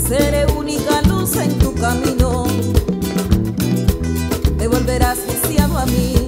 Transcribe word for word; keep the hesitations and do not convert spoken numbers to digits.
Seré única luz en tu camino, te volverás lisiado a mí.